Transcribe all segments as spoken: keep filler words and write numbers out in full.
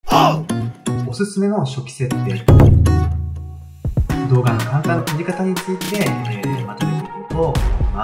おすすめの初期設定、動画の簡単な撮り方について、えー、まとめていこうと思います。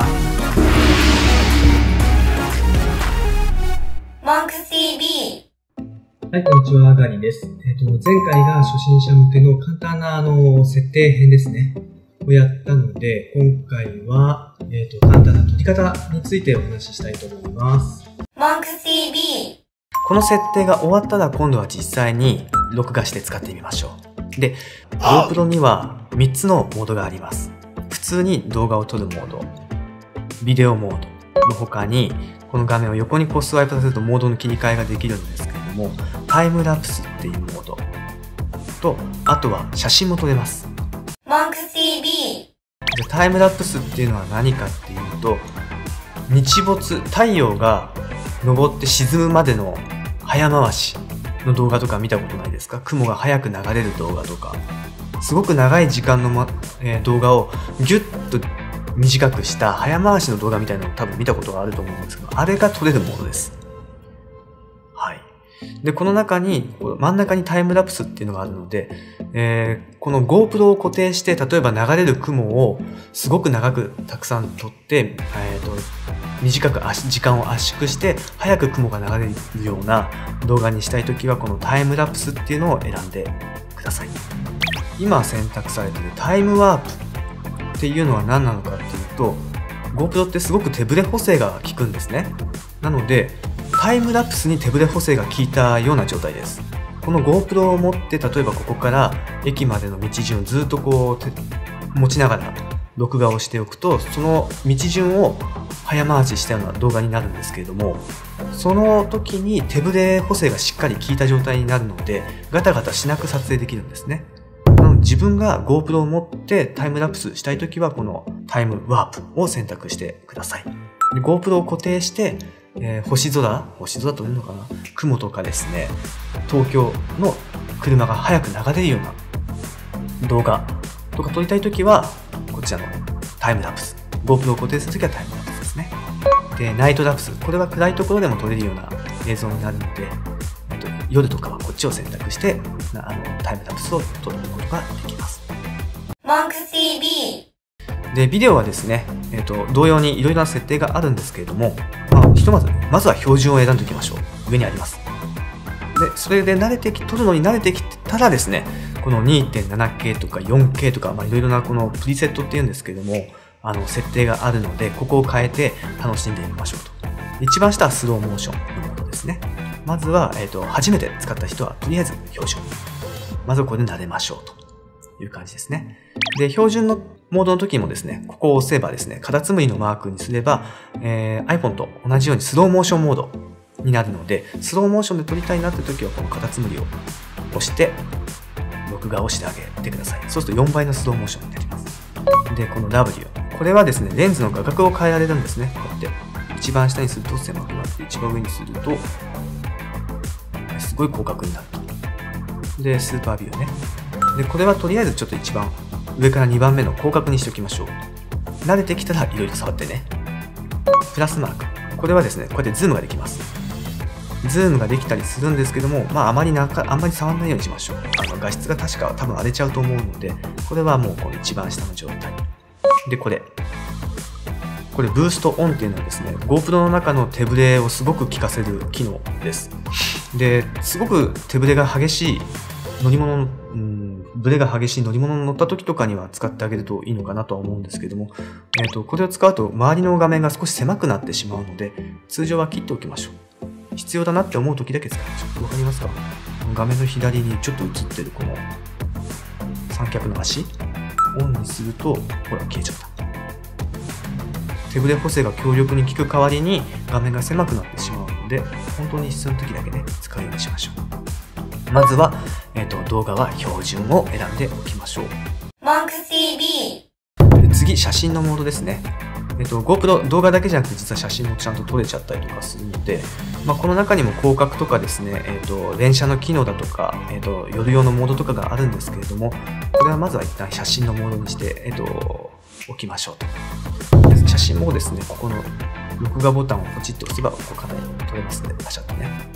モンクス ティーブイ。 はい、こんにちは、ガリです。えっと、前回が初心者向けの簡単なあの設定編ですね。をやったので、今回は、えっと、簡単な撮り方についてお話ししたいと思います。 モンクス ティーブイ。 この設定が終わったら今度は実際に録画して使ってみましょう。で、GoPro にはみっつのモードがあります。普通に動画を撮るモード、ビデオモードの他に、この画面を横にこうスワイプさせるとモードの切り替えができるんですけれども、タイムラプスっていうモードと、あとは写真も撮れます。 モンクス ティーブイ。 じゃタイムラプスっていうのは何かっていうと、日没、太陽が昇って沈むまでの早回しの動画とか見たことないですか？雲が早く流れる動画とか、すごく長い時間の、まえー、動画をギュッと短くした早回しの動画みたいなのを多分見たことがあると思うんですけど、あれが撮れるものです。はい。で、この中に、真ん中にタイムラプスっていうのがあるので、えー、この GoPro を固定して、例えば流れる雲をすごく長くたくさん撮って、えーと、短く時間を圧縮して、早く雲が流れるような動画にしたいときは、このタイムラプスっていうのを選んでください。今選択されているタイムワープっていうのは何なのかっていうと、GoPro ってすごく手ブレ補正が効くんですね。なので、タイムラプスに手ブレ補正が効いたような状態です。この GoPro を持って、例えばここから駅までの道順をずっとこう持ちながら録画をしておくと、その道順を早回ししたような動画になるんですけれども、その時に手ブレ補正がしっかり効いた状態になるので、ガタガタしなく撮影できるんですね。なので自分が GoPro を持ってタイムラプスしたいときは、このタイムワープを選択してください。で GoPro を固定して、えー、星空星空撮れるのかな、雲とかですね、東京の車が早く流れるような動画とか撮りたいときは、こちらのタイムラプス。GoPro を固定するときはタイムラプスですね。で、ナイトラプス。これは暗いところでも撮れるような映像になるので、えっと、夜とかはこっちを選択して、あのタイムラプスを撮ることができます。 モンクス ティーブイ。 で、ビデオはですね、えっと、同様にいろいろな設定があるんですけれども、まあ、ひとまず、まずは標準を選んでおきましょう。上にあります。で、それで慣れてき、撮るのに慣れてきたらですね、この にてんななケー とか よんケー とか、まあ、いろいろなこのプリセットっていうんですけれども、あの、設定があるので、ここを変えて楽しんでみましょうと。一番下はスローモーションのモードですね。まずは、えっと、初めて使った人は、とりあえず標準。まずはこれで慣れましょうという感じですね。で、標準のモードの時もですね、ここを押せばですね、カタツムリのマークにすれば、えー、iPhone と同じようにスローモーションモードになるので、スローモーションで撮りたいなって時は、このカタツムリを押して、録画をしてあげてください。そうするとよんばいのスローモーションになります。で、この W。これはですね、レンズの画角を変えられるんですね。こうやって。一番下にすると狭くなって、一番上にすると、すごい広角になると。で、スーパービューね。で、これはとりあえずちょっと一番上からにばんめの広角にしておきましょう。慣れてきたらいろいろ触ってね。プラスマーク。これはですね、こうやってズームができます。ズームができたりするんですけども、まああまりなか、あんまり触らないようにしましょう。あの画質が確か多分荒れちゃうと思うので、これはもうこの一番下の状態。で、これ。これブーストオンっていうのはですね、GoPro の中の手ブレをすごく効かせる機能です。で、すごく手ブレが激しい乗り物の、うん、ブレが激しい乗り物に乗った時とかには使ってあげるといいのかなとは思うんですけども、えっと、これを使うと周りの画面が少し狭くなってしまうので、通常は切っておきましょう。必要だなって思う時だけ使いましょう。わかりますか？画面の左にちょっと映ってるこの三脚の足、オンにすると、ほら消えちゃった。手ブレ補正が強力に効く代わりに画面が狭くなってしまうので、本当に必要な時だけね、使うようにしましょう。まずは、えっと、動画は標準を選んでおきましょう。 モンクス ティーブイ。 で次、写真のモードですね。えっと、GoPro、動画だけじゃなくて実は写真もちゃんと撮れちゃったりとかするので、まあ、この中にも広角とかですね、えっと、連写の機能だとか、えっと、夜用のモードとかがあるんですけれども、これはまずは一旦写真のモードにして、えっと、置きましょうと。写真もですね、ここの録画ボタンをポチッと押せば、ここかなり撮れますので、パシャッとね。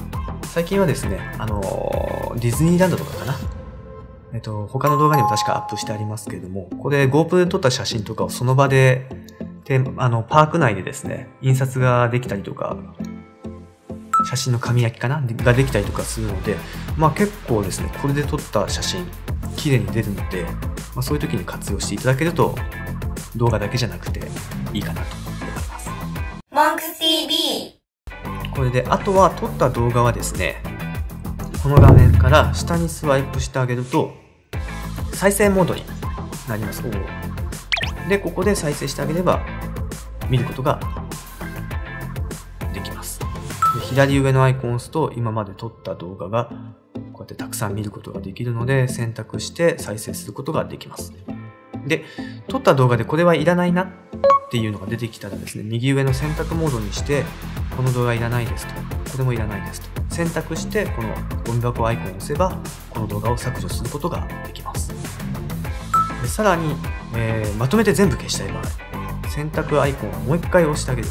最近はですね、あのー、ディズニーランドとかかな。えっと、他の動画にも確かアップしてありますけれども、これ GoPro で撮った写真とかをその場で、であの、パーク内でですね、印刷ができたりとか、写真の紙焼きかなができたりとかするので、まあ結構ですね、これで撮った写真、綺麗に出るので、まあ、そういう時に活用していただけると、動画だけじゃなくていいかなと思います。 文句 ティービー。これで、あとは撮った動画はですね、この画面から下にスワイプしてあげると、再生モードになります。で、ここで再生してあげれば、見ることができます。で、左上のアイコンを押すと、今まで撮った動画が、こうやってたくさん見ることができるので、選択して再生することができます。で、撮った動画でこれはいらないなっていうのが出てきたらですね、右上の選択モードにして、この動画いらないですと、これもいらないですと、選択して、このゴミ箱アイコンを押せば、この動画を削除することができます。でさらに、えー、まとめて全部消したい場合、選択アイコンをもう一回押してあげる。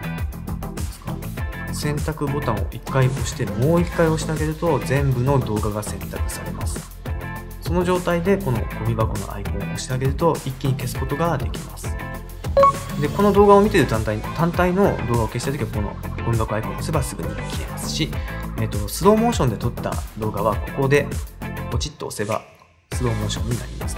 選択ボタンをいっかい押して、もういっかい押してあげると、全部の動画が選択されます。その状態でこのゴミ箱のアイコンを押してあげると一気に消すことができます。で、この動画を見ている単体単体の動画を消したいときはこのゴミ箱アイコンを押せばすぐに消えますし、えーと、スローモーションで撮った動画はここでポチッと押せばスローモーションになります。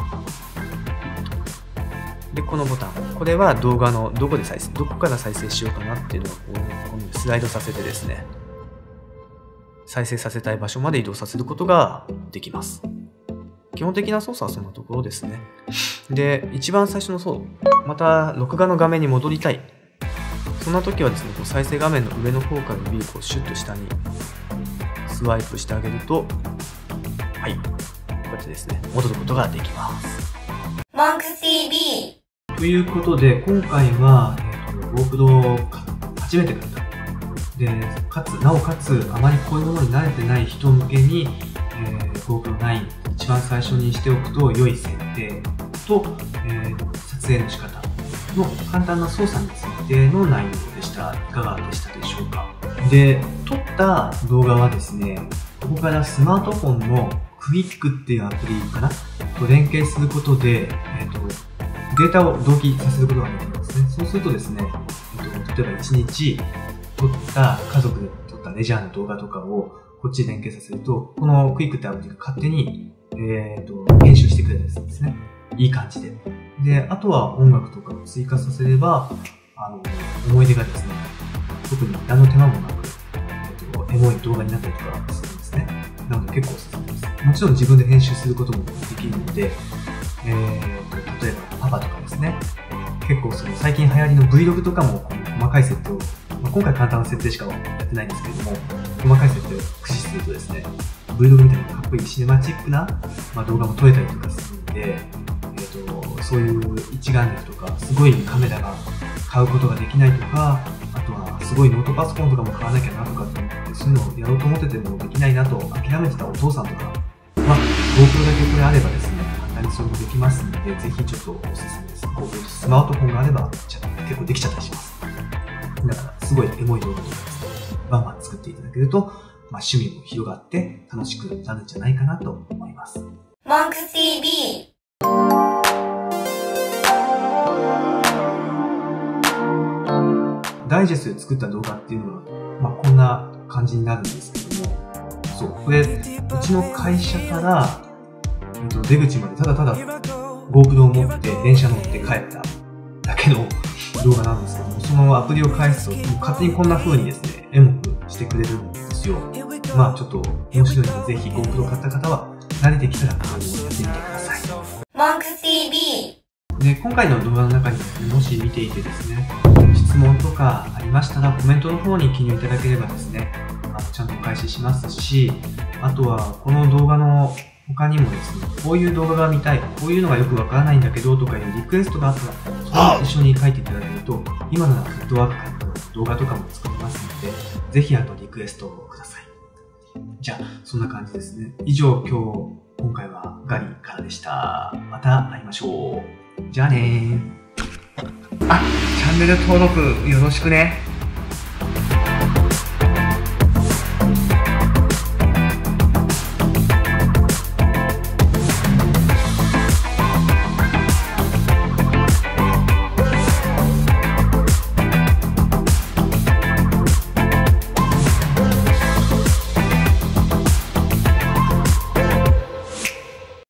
で、このボタン、これは動画のどこで再生、どこから再生しようかなっていうのをこうこうスライドさせてですね、再生させたい場所まで移動させることができます。基本的な操作はそんなところですね。で、一番最初のそう、また録画の画面に戻りたい。そんな時はですね、こう再生画面の上の方から指をこうシュッと下にスワイプしてあげると、はい、こうやってですね、戻ることができます。 文句 ティービー。ということで、今回は、えー、と GoPro を初めて買った。で、かつ、なおかつ、あまりこういうものに慣れてない人向けに、えー、GoPro ナイン一番最初にしておくと良い設定と、えー、撮影の仕方の簡単な操作についての内容でした。いかがでしたでしょうか。で、撮った動画はですね、ここからスマートフォンのクイックっていうアプリかなと連携することで、えーと、データを同期させることができるんですね。そうするとですね、えーと、例えばいちにち撮った家族で撮ったレジャーの動画とかをこっちで連携させると、このクイックってアプリが勝手に、えーと、編集してくれるんですね。いい感じで。で、あとは音楽とかを追加させれば、あの、思い出がですね、特に何の手間もなく、えーと、エモい動画になったりとかするんですね。なので結構おすすめです。もちろん自分で編集することもできるので、えーと、例えばパパとかですね、結構その最近流行りの Vlog とかも細かい設定を、まあ、今回簡単な設定しかやってないんですけれども、細かい設定を駆使するとですね、Vlog みたいなかっこいいシネマチックな、まあ、動画も撮れたりとかするんで、えーと、そういう一眼レフとか、すごいカメラが買うことができないとか、あとはすごいノートパソコンとかも買わなきゃなとかって思って、そういうのをやろうと思っててもできないなと諦めてたお父さんとか、まあ、GoPro だけこれあればですね、簡単にそれもできますので、ぜひちょっとおすすめです。GoPro スマートフォンがあれば、じゃ結構できちゃったりします。だから、すごいエモい動画とかですね、バンバン作っていただけると、まあ、趣味も広がって楽しくなるんじゃないかなと思います。 文句 ティービー。 ダイジェストで作った動画っていうのは、まあ、こんな感じになるんですけども、そう、これ、うちの会社から、えっと、出口までただただ GoPro を持って電車乗って帰っただけの動画なんですけども、そのアプリを返すと、勝手にこんな風にですね、エモくしてくれるんですよ。まあちょっと面白いので、ぜひ GoPro 買った方は、慣れてきたらこれをやってみてください。 文句 ティービー。で、今回の動画の中にですね、もし見ていてですね、質問とかありましたら、コメントの方に記入いただければですね、あのちゃんとお返ししますし、あとはこの動画の他にもですね、こういう動画が見たい、こういうのがよくわからないんだけどとかいうリクエストがあったら、それを一緒に書いていただけると、今のフットワークからの動画とかも作れますので、ぜひあのリクエストをください。じゃあ、そんな感じですね。以上、今日、今回はガリからでした。また会いましょう。じゃあねー。あ、チャンネル登録よろしくね。